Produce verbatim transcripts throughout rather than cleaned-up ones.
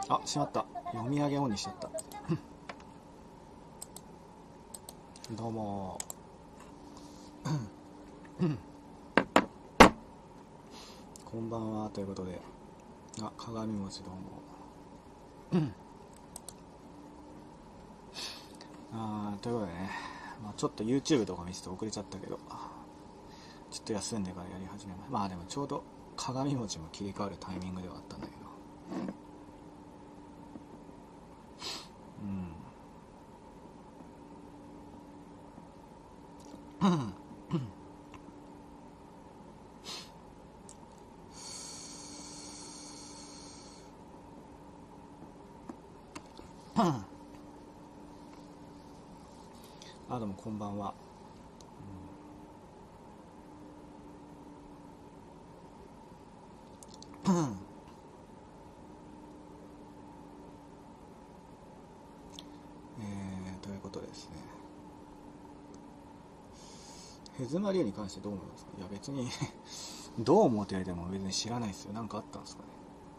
あ、しまった。読み上げオンにしちゃった。どうもこんばんはということで、あ、鏡餅どうもあーということでね、まあ、ちょっと YouTube とか見せて遅れちゃったけど、ちょっと休んでからやり始めます。まあでもちょうど鏡餅も切り替わるタイミングではあったんだけど、うんあ、どうもこんばんは。うん、えー、ということでですね、ヘズマリエに関してどう思いますか？いや別にどう思って言われても別に知らないですよ。なんかあったんですかね。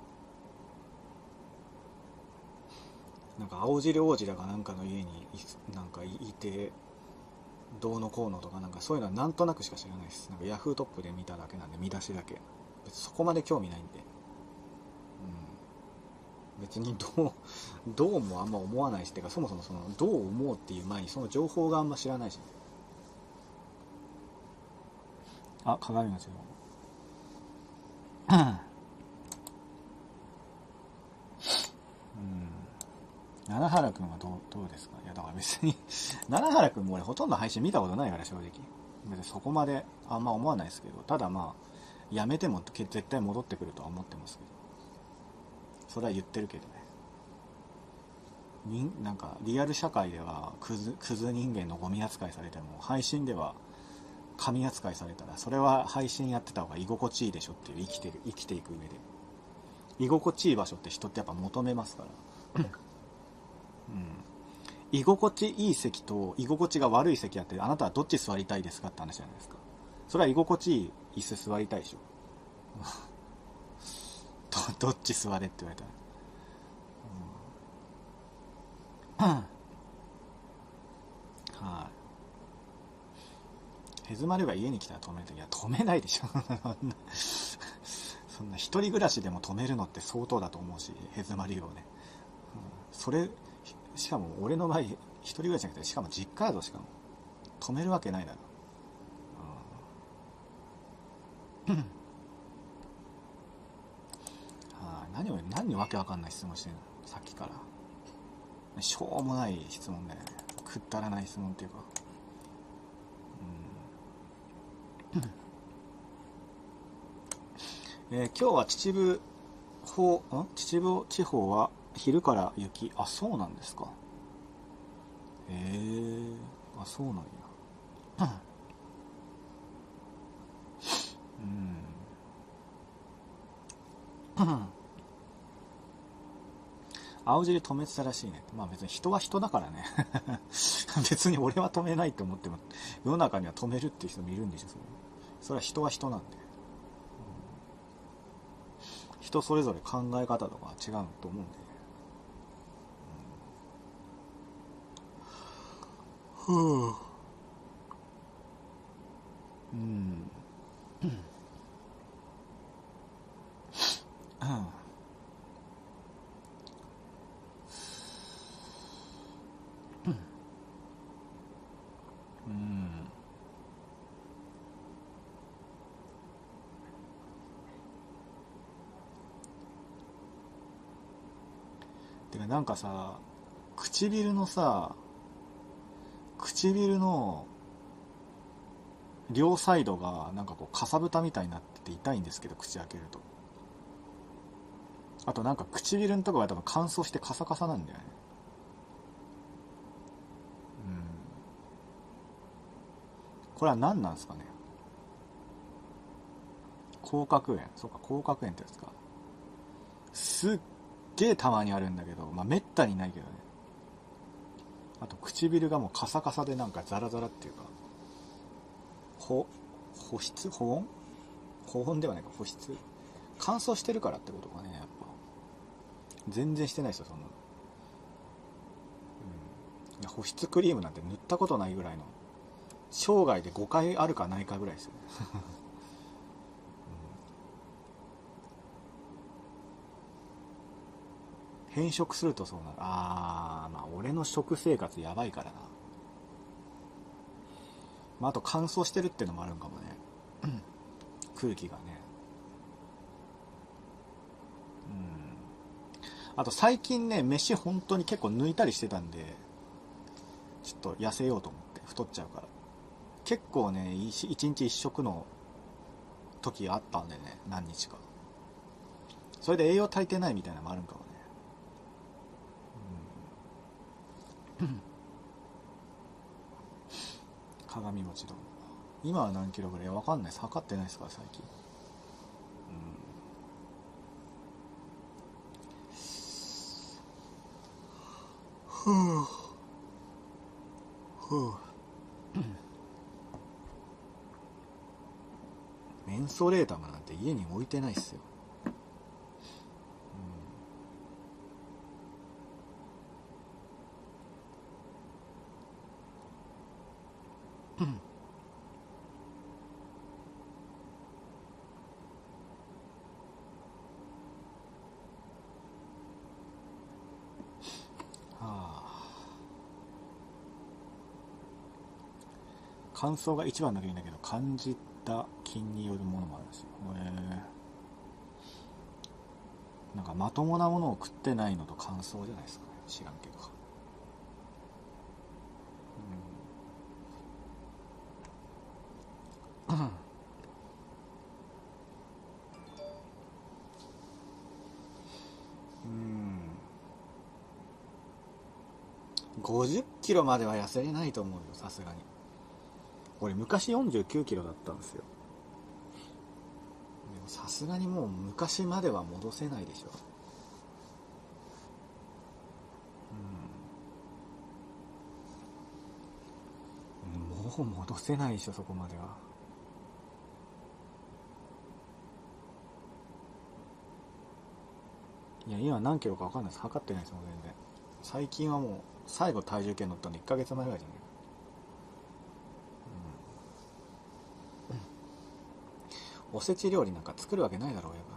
なんか青汁王子だかなんかの家になんかいてどうのこうのとか、なんかそういうのはなんとなくしか知らないです。なんかヤフートップで見ただけなんで、見出しだけ。別にそこまで興味ないんで、うん、別にどうどうもあんま思わないし、ってかそもそもそのどう思うっていう前にその情報があんま知らないし、ね、あ、鏡餅の七原くんはどう、どうですか？いやだから別に七原くんも俺ほとんど配信見たことないから正直別にそこまであんま思わないですけど、ただまあやめても絶対戻ってくるとは思ってますけど、それは言ってるけどね。なんかリアル社会ではクズ、クズ人間のゴミ扱いされても、配信では神扱いされたら、それは配信やってた方が居心地いいでしょっていう、生きてる生きていく上で居心地いい場所って人ってやっぱ求めますからうん、居心地いい席と居心地が悪い席あって、あなたはどっち座りたいですかって話じゃないですか。それは居心地いい椅子座りたいでしょど, どっち座れって言われたら、うん、はい、あ、ヘズマリが家に来たら止めると、いや止めないでしょそんな一人暮らしでも止めるのって相当だと思うし、ヘズマリをね、うん、それしかも俺の場合一人暮らしじゃなくて、しかも実家だと、しかも止めるわけないだろう、うん、はあ、何を何わけわかんない質問してるのさっきから。しょうもない質問だよね。くったらない質問っていうか、うんえー、今日は秩父方ん秩父地方は昼から雪。あ、そうなんですか。へえー、あ、そうなんや。うん。青汁止めてたらしいね。まあ別に人は人だからね別に俺は止めないと思っても、世の中には止めるっていう人もいるんでしょ。それそれは人は人なんで、うん、人それぞれ考え方とか違うと思うんで、うん、ふうん、うんうん、てかなんかさ、唇のさ唇の両サイドがなんかこうかさぶたみたいになってて痛いんですけど、口開けると。あとなんか唇のとこが多分乾燥してカサカサなんだよね。うん、これは何なんですかね。口角炎、そうか、口角炎ってやつか。すっげえたまにあるんだけど、まあめったにないけどね。あと唇がもうカサカサでなんかザラザラっていうか、ほ保湿保温保温ではないか、保湿乾燥してるからってことかね、やっぱ。 全然してないですよそんなの、うん、いや保湿クリームなんて塗ったことないぐらいの、生涯でごかいあるかないかぐらいですよね、うん、変色するとそうなる。あー、まあ俺の食生活やばいからな。まあ、あと乾燥してるってのもあるんかもね空気がね。うん。あと最近ね、飯本当に結構抜いたりしてたんで、ちょっと痩せようと思って太っちゃうから。結構ね、一日一食の時あったんでね、何日か。それで栄養足りてないみたいなのもあるんかもね。うん、鏡餅丼。今は何キロぐらいわかんないです。測ってないですから最近。うん。ふぅ。ふぅ。メンソレータムなんて家に置いてないっすよ。うん。はあ。乾燥が一番だけいいんだけど、感じた菌によるものもあるんですよ。へえ。なんかまともなものを食ってないのと乾燥じゃないですかね。知らんけど。うん。うん。ごじゅっキロまでは痩せれないと思うよ、さすがに。俺昔よんじゅうきゅうキロだったんですよ。でもさすがにもう昔までは戻せないでしょ。うん。もう戻せないでしょ、そこまでは。いや、今何キロか分かんないです。測ってないですもん、全然。最近はもう、最後体重計乗ったのいっかげつまえぐらいじゃないか。おせち料理なんか作るわけないだろう、親が。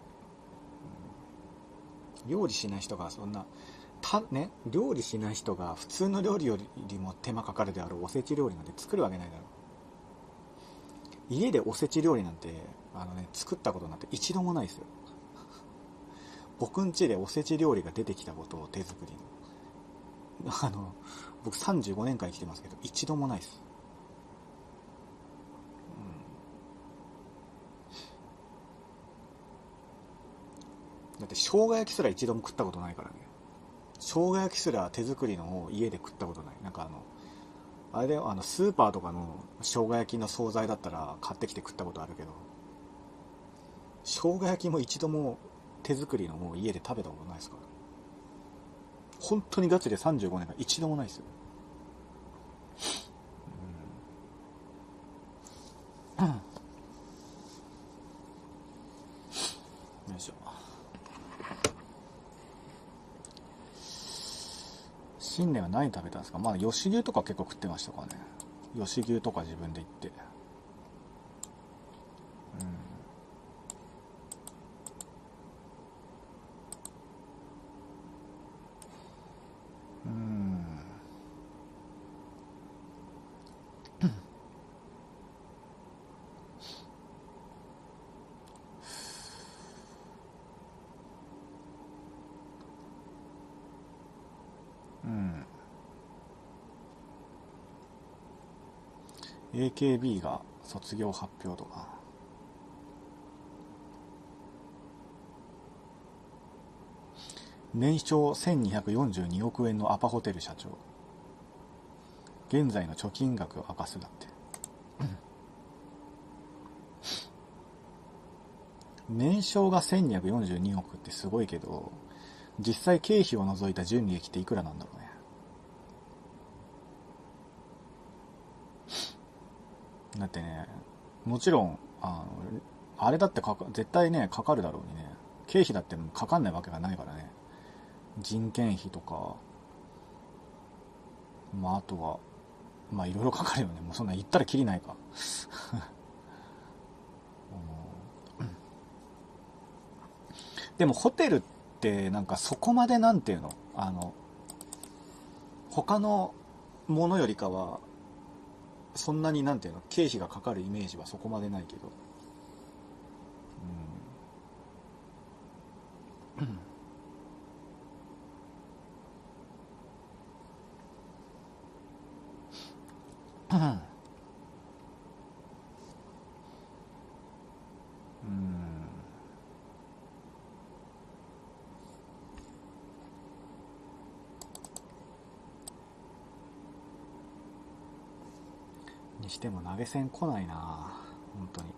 料理しない人がそんな、た、ね、料理しない人が普通の料理よりも手間かかるであろうおせち料理なんて作るわけないだろう。家でおせち料理なんて、あのね、作ったことなんて一度もないですよ。僕ん家でおせち料理が出てきたことを手作りの。あの、僕さんじゅうごねんかん生きてますけど、一度もないです。だって生姜焼きすら一度も食ったことないからね。生姜焼きすら手作りのを家で食ったことない。なんかあの、あれであのスーパーとかの生姜焼きの惣菜だったら買ってきて食ったことあるけど、生姜焼きも一度も手作りのもう家で食べたことないですから。本当にガチでさんじゅうごねんかん一度もないですよ。うん。よいしょ。新年は何食べたんですか？まあ吉牛とか結構食ってましたからね。吉牛とか自分で行って。うん。うん。うん。エーケービー が卒業発表とか。年商せんにひゃくよんじゅうにおくえんのアパホテル社長。現在の貯金額を明かすだって。年商がせんにひゃくよんじゅうにおくってすごいけど、実際経費を除いた純利益っていくらなんだろうね。だってね、もちろん、あの、あれだってかか、絶対ね、かかるだろうにね。経費だってかかんないわけがないからね。 人件費とか、まああとはまあいろいろかかるよね。もうそんな言ったらきりないかでもホテルってなんかそこまでなんていうの、あの他のものよりかはそんなになんていうの、経費がかかるイメージはそこまでないけど、うんうんにしても投げ銭来ないな本当に。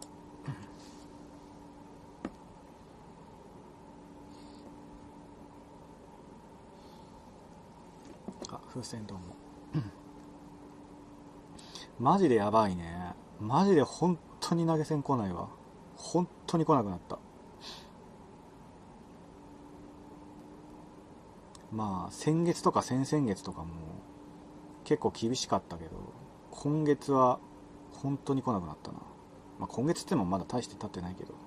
あ、風船どうもマジでやばいね。マジで本当に投げ銭来ないわ。本当に来なくなった。まあ先月とか先々月とかも結構厳しかったけど、今月は本当に来なくなったな。まあ今月ってもまだ大して経ってないけど、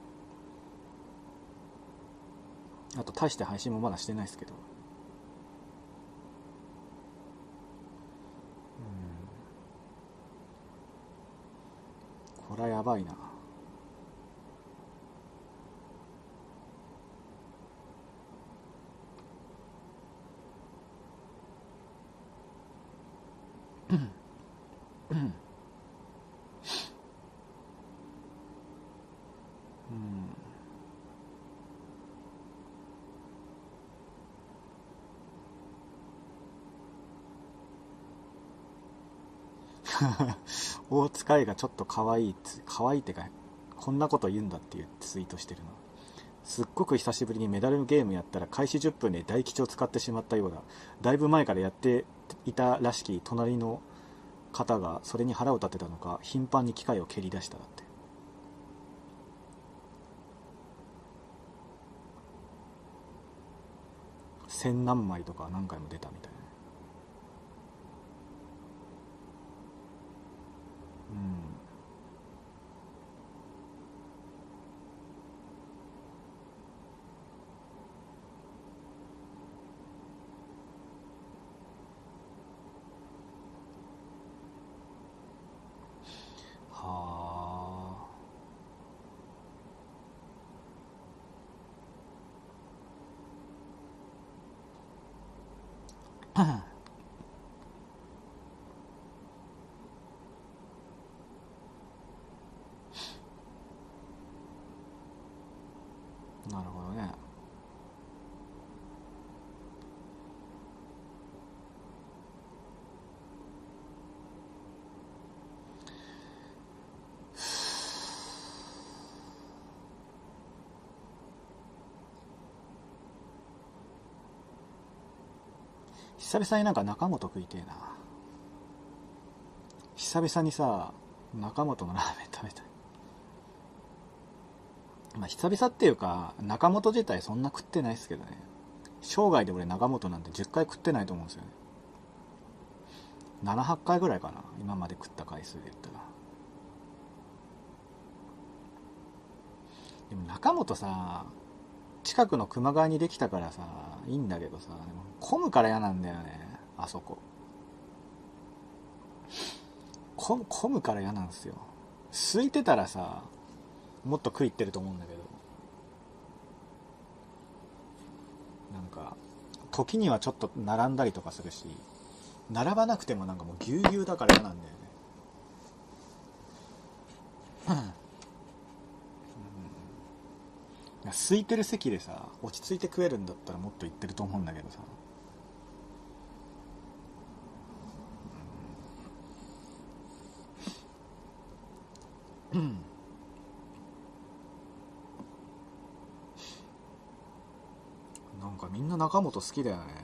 あと大して配信もまだしてないですけど、これはやばいな。うんうん大塚愛がちょっと可愛いつ可愛いってか、こんなこと言うんだっていうツイートしてるな。すっごく久しぶりにメダルゲームやったら開始じゅっぷんで大吉を使ってしまったようだ。だいぶ前からやっていたらしき隣の方がそれに腹を立てたのか頻繁に機械を蹴り出しただって。千何枚とか何回も出たみたいな。うんはあなるほどね。久々になんか中本食いてえな。久々にさ、中本のラーメン食べたい。まあ久々っていうか、中本自体そんな食ってないですけどね。生涯で俺中本なんてじゅっかい食ってないと思うんですよね。なな、はちかいぐらいかな、今まで食った回数で言ったら。でも中本さ、近くの熊谷にできたからさ、いいんだけどさ、でも混むから嫌なんだよね、あそこ。混むから嫌なんですよ。空いてたらさ、もっと食いってると思うんだけど、なんか時にはちょっと並んだりとかするし、並ばなくてもなんかもうぎゅうぎゅうだから嫌なんだよね。うん、空いてる席でさ、落ち着いて食えるんだったらもっと行ってると思うんだけどさ。うん。なんかみんな中本好きだよね。